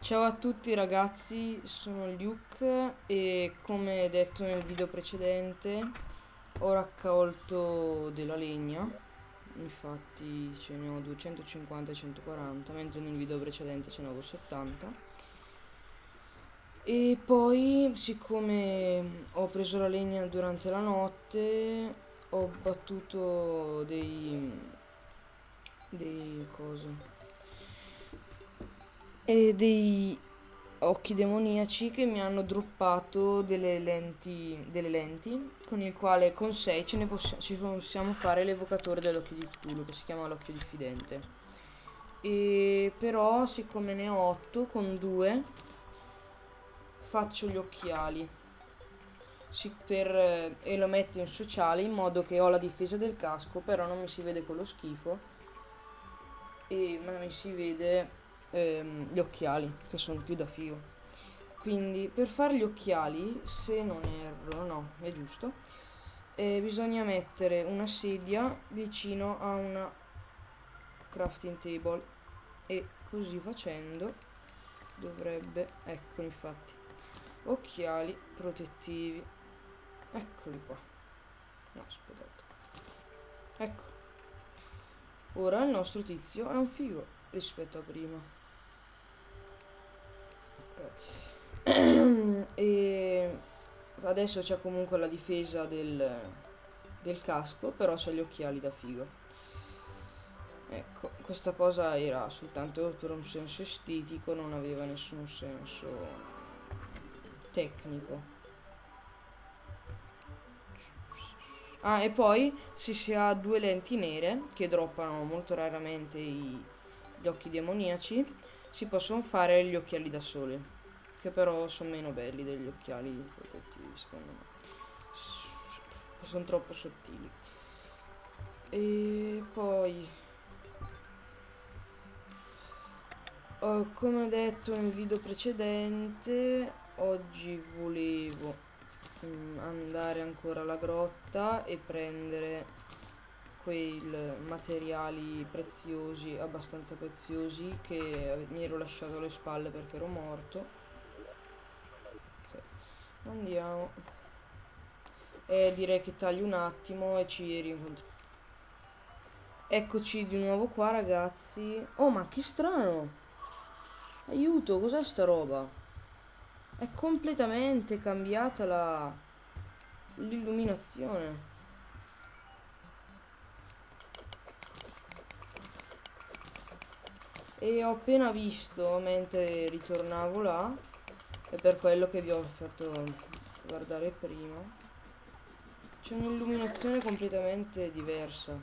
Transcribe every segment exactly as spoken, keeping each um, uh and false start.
Ciao a tutti ragazzi, sono Luke e come detto nel video precedente ho raccolto della legna, infatti ce ne ho duecentocinquanta e centoquaranta, mentre nel video precedente ce ne avevo settanta. E poi, siccome ho preso la legna durante la notte, ho battuto dei... dei... cose... e dei occhi demoniaci che mi hanno droppato delle lenti, delle lenti con il quale con sei ce ne possi- ci possiamo fare l'evocatore dell'occhio di Cthulhu che si chiama l'occhio diffidente. E però siccome ne ho otto con due faccio gli occhiali si- per, eh, e lo metto in sociale in modo che ho la difesa del casco però non mi si vede quello schifo e ma mi si vede ehm, gli occhiali che sono più da figo. Quindi per fare gli occhiali, se non erro, no, è giusto, eh, bisogna mettere una sedia vicino a una crafting table e così facendo dovrebbe, ecco infatti, occhiali protettivi, eccoli qua, no aspettate, ecco, ora il nostro tizio è un figo rispetto a prima. Ok. E adesso c'è comunque la difesa del, del casco, però c'ha gli occhiali da figo. Ecco, questa cosa era soltanto per un senso estetico, non aveva nessun senso tecnico. Ah, e poi se si ha due lenti nere, che droppano molto raramente i, gli occhi demoniaci, si possono fare gli occhiali da sole, che però sono meno belli degli occhiali protettivi, secondo me. Sono troppo sottili. E poi, oh, come ho detto nel video precedente, oggi volevo mm, andare ancora alla grotta e prendere quei materiali preziosi, abbastanza preziosi, che mi ero lasciato alle spalle perché ero morto. Ok, andiamo. E direi che taglio un attimo e ci rincontriamo. Eccoci di nuovo qua ragazzi. Oh ma che strano. Aiuto, cos'è sta roba? È completamente cambiata la l'illuminazione. E ho appena visto mentre ritornavo là, è per quello che vi ho fatto guardare prima. C'è un'illuminazione completamente diversa.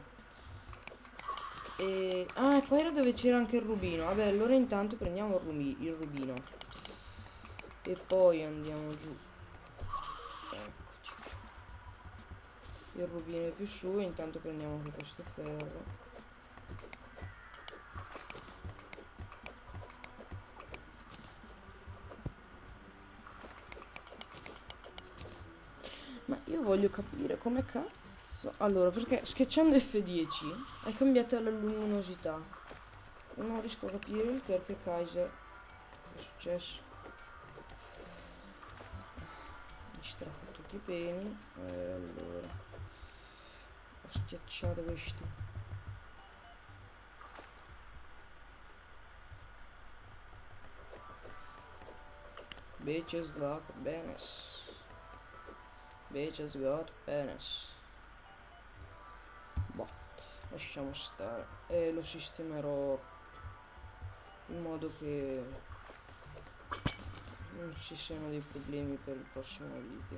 E... Ah, e qua era dove c'era anche il rubino. Vabbè, allora intanto prendiamo il, rubi- il rubino. E poi andiamo giù. Eccoci. Il rubino è più su, intanto prendiamo anche questo ferro. Ma io voglio capire come cazzo... Allora, perché schiacciando F dieci è cambiata la luminosità. E non riesco a capire il perché Kaiser è successo. Mi straffa tutti i peni. E allora... Ho schiacciato questi. Bitches got penis. Bitches got penis. Boh, lasciamo stare. E lo sistemerò in modo che non ci siano dei problemi per il prossimo video.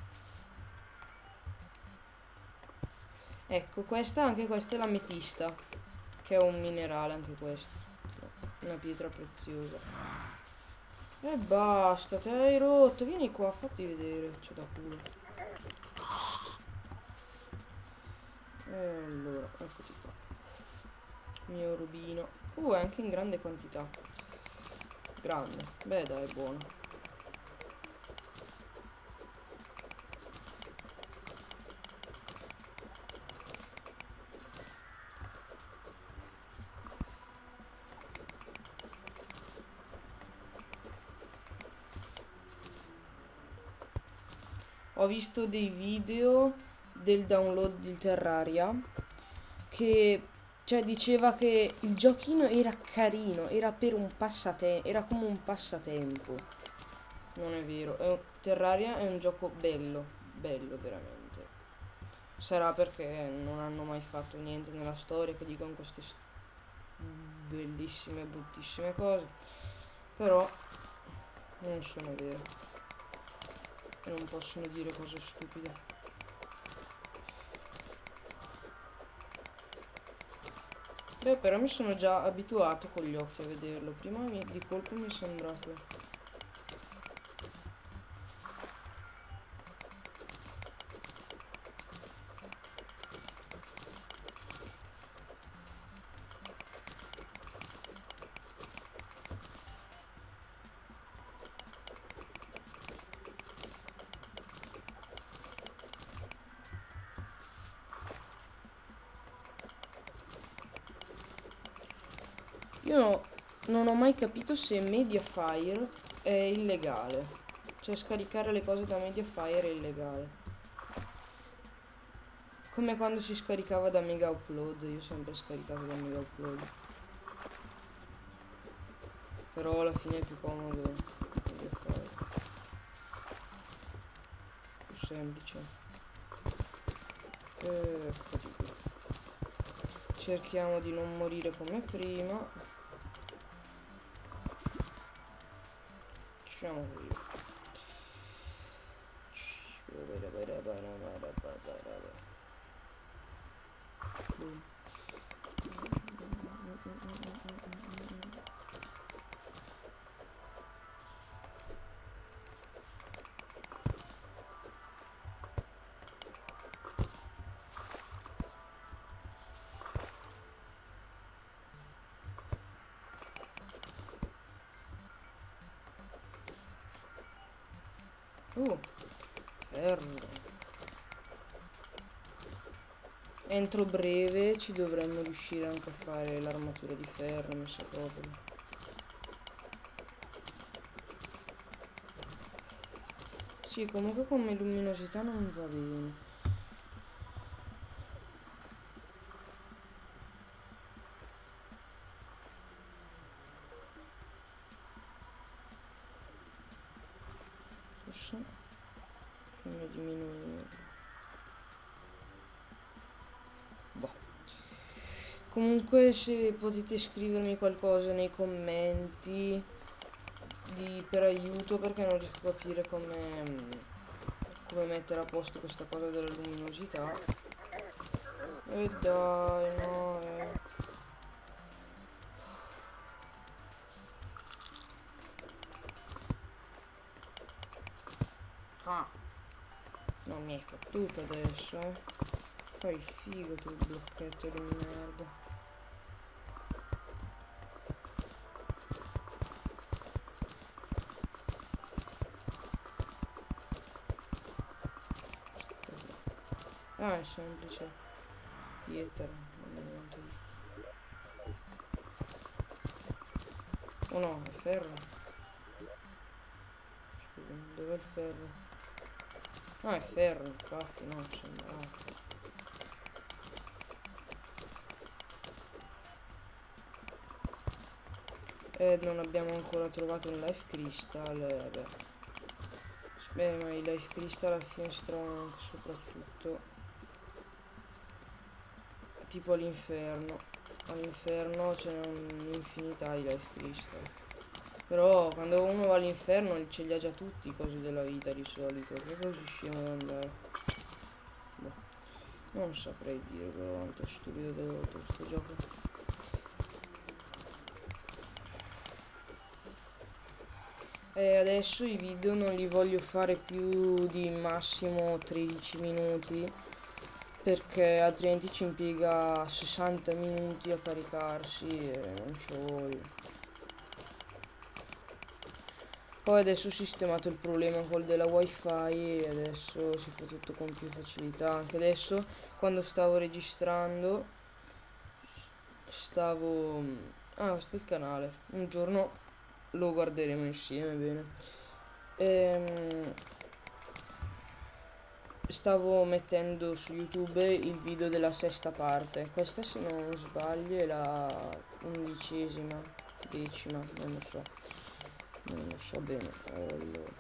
Ecco, questa, anche questa è l'ametista, che è un minerale anche questo, una pietra preziosa. E basta, te hai rotto, vieni qua, fatti vedere, c'è da culo. E allora, eccoti qua. Mio rubino. Uh, è anche in grande quantità. Grande, beh dai, buono. ho visto dei video del download di Terraria che, cioè, diceva che il giochino era carino, era per un passatempo, era come un passatempo. Non è vero, è un- Terraria è un gioco bello, bello veramente. Sarà perché non hanno mai fatto niente nella storia che dicono queste st- bellissime, bruttissime cose. Però non sono vere e non possono dire cose stupide. Beh, però mi sono già abituato con gli occhi a vederlo. Prima mi- di colpo mi è sembrato. Io no- non ho mai capito se Mediafire è illegale. Cioè scaricare le cose da Mediafire è illegale. Come quando si scaricava da Mega Upload, io ho sempre scaricato da Mega Upload. Però alla fine è più comodo Mediafire. Più semplice. Eccoti qui. Cerchiamo di non morire come prima. Diciamo così. Uh, ferro. Entro breve ci dovremmo riuscire anche a fare l'armatura di ferro, mi sa proprio. Sì, comunque come luminosità non va bene. Forse bisogna diminuire. Boh. Comunque se potete scrivermi qualcosa nei commenti di, per aiuto, perché non riesco a capire come, come mettere a posto questa cosa della luminosità. E dai, no, eh. Ah, non mi hai fottuto adesso, eh. Fai figo tu, blocchetto di merda. Ah, è semplice. Pietra, non è niente di- Oh no, è ferro. Scusami, dov'è il ferro? Ah, è ferro, infatti, no, sembrava. Eh, non abbiamo ancora trovato un life crystal, eh, beh. Beh, ma i life crystal alla fine si trovano anche soprattutto tipo all'inferno. All'inferno ce n'è un'infinità di life crystal. Però quando uno va all'inferno ce li ha già tutti i cosi della vita di solito. Che così scemo ad andare? Boh, non saprei dire però quanto è stupido tutto questo gioco. E adesso i video non li voglio fare più di massimo tredici minuti, perché altrimenti ci impiega sessanta minuti a caricarsi e non ci voglio. Poi adesso ho sistemato il problema col della wifi e adesso si fa tutto con più facilità. Anche adesso quando stavo registrando stavo... Ah, questo è il canale. Un giorno lo guarderemo insieme, bene. Ehm... stavo mettendo su YouTube il video della sesta parte. Questa, se non sbaglio, è la undicesima, decima, non lo so. Non lo so bene. Allora.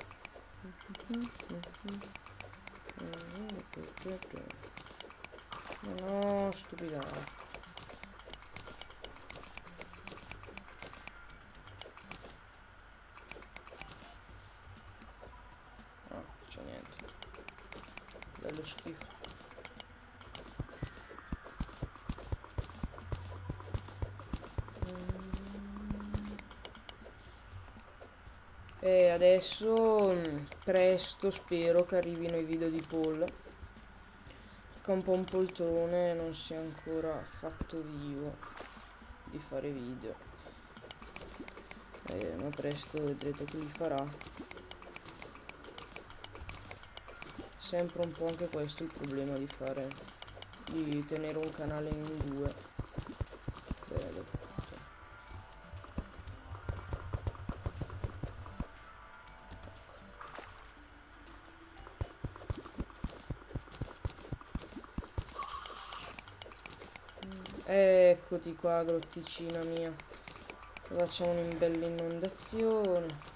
No, stupidata. No, c'è niente. Bello schifo. E adesso presto spero che arrivino i video di Paul, che è un po' un poltrone, non si è ancora fatto vivo di fare video, eh, ma presto vedrete che li farà. Sempre un po' anche questo il problema di fare, di tenere un canale in due. Bello. Eccoti qua, grotticina mia. Facciamo una bella inondazione.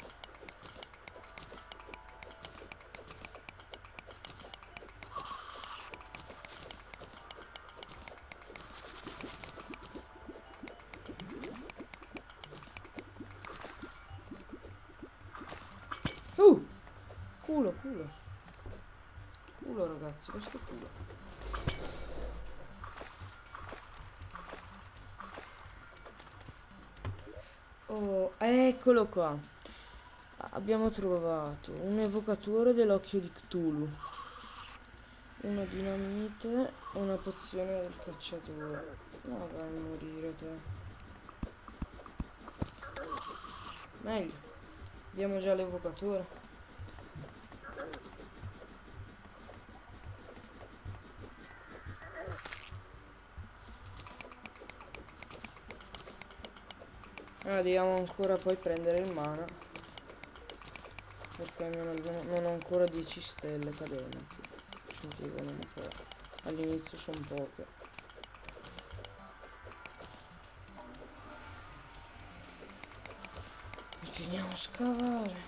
Uh! Culo, culo. Culo, ragazzi, questo culo. Oh, eccolo qua. Abbiamo trovato un evocatore dell'occhio di Cthulhu, una dinamite, una pozione del cacciatore. No, vai a morire te. Meglio. Abbiamo già l'evocatore. Ah, dobbiamo ancora poi prendere il mana, perché non, non ho ancora dieci stelle cadenti. Ci impiegano un po'. All'inizio sono poche. Continuiamo a scavare.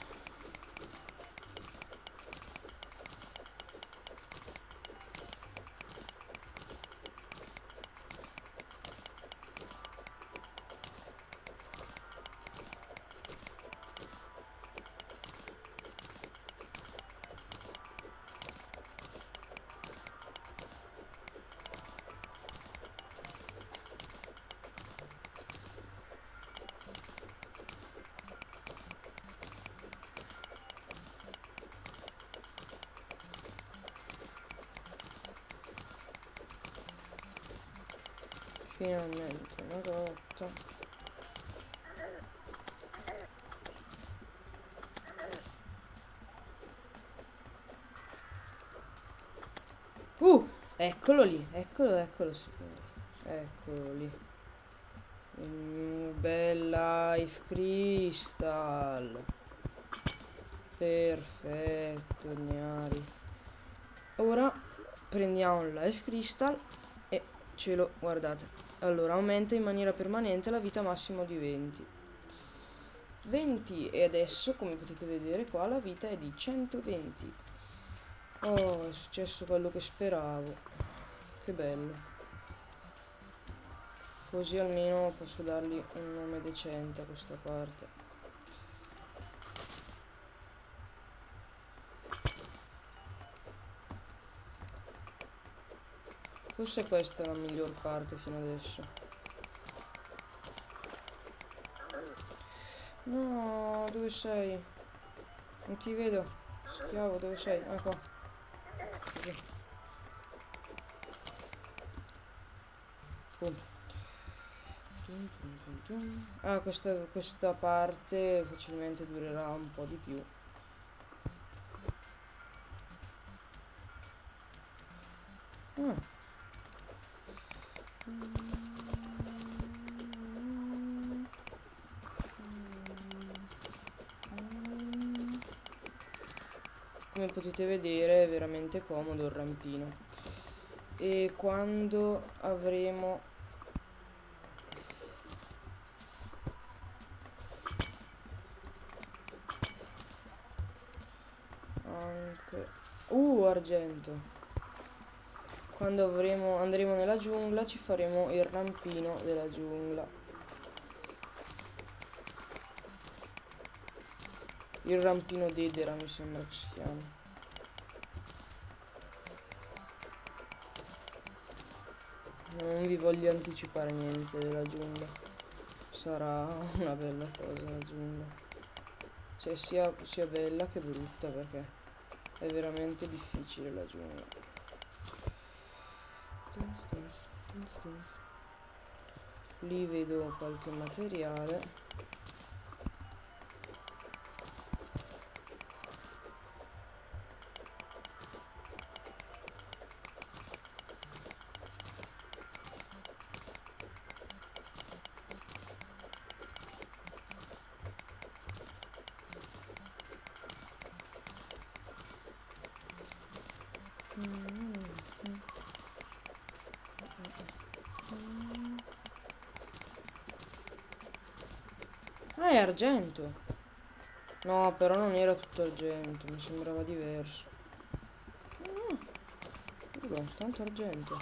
Finalmente una grotta. Uh, eccolo lì, eccolo, eccolo, signori. Eccolo lì. Il mio bel life crystal. Perfetto, gnari. Ora prendiamo il life crystal e ce lo guardate. Allora, aumenta in maniera permanente la vita massima di venti. venti, e adesso, come potete vedere qua, la vita è di centoventi. Oh, è successo quello che speravo. Che bello. Così almeno posso dargli un nome decente a questa parte. Forse questa è la miglior parte fino adesso. No, dove sei? Non ti vedo. Schiavo, dove sei? Ah, qua. Così. Boom. Ah, questa, questa parte facilmente durerà un po' di più. Ah. come potete vedere è veramente comodo il rampino. E quando avremo anche uh argento, quando avremo andremo nella giungla ci faremo il rampino della giungla, il rampino d'Edera mi sembra che si chiama. Non vi voglio anticipare niente della giungla, sarà una bella cosa la giungla, cioè sia, sia bella che brutta, perché è veramente difficile la giungla. Lì vedo qualche materiale. Ah, è argento. No, però non era tutto argento, mi sembrava diverso. No, tanto argento.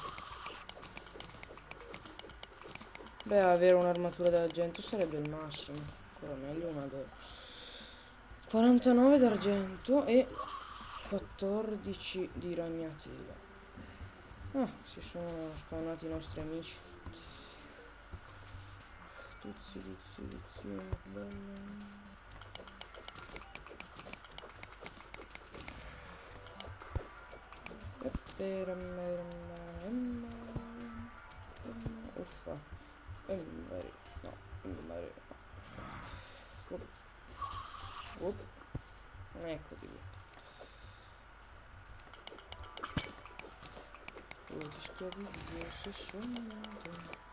Beh, avere un'armatura d'argento sarebbe il massimo. Ancora meglio una d'oro. quarantanove d'argento e quattordici di ragnatela. Ah, si sono spawnati i nostri amici. Tuzzi, tuzzi, tuzzi, bello. Uffa. No, ecco di lì. Oh, ti schiavizzo sessanta.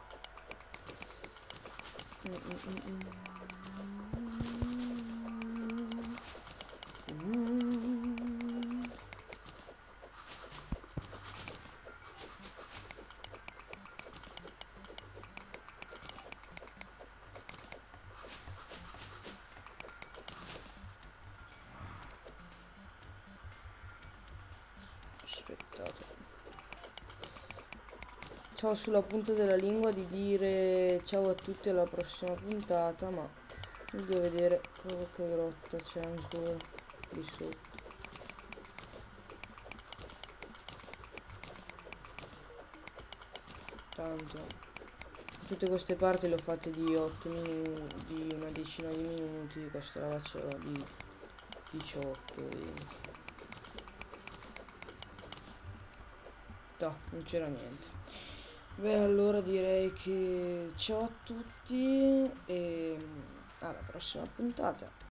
Mm, mm, mm, mm. Mm. Aspettate. Ciao, sulla punta della lingua di dire ciao a tutti alla prossima puntata, ma voglio vedere che grotta c'è ancora lì sotto. Tanto tutte queste parti le ho fatte di otto minuti, di una decina di minuti, questa la faccio di diciotto, venti. No, non c'era niente. Beh, allora direi che ciao a tutti e alla prossima puntata.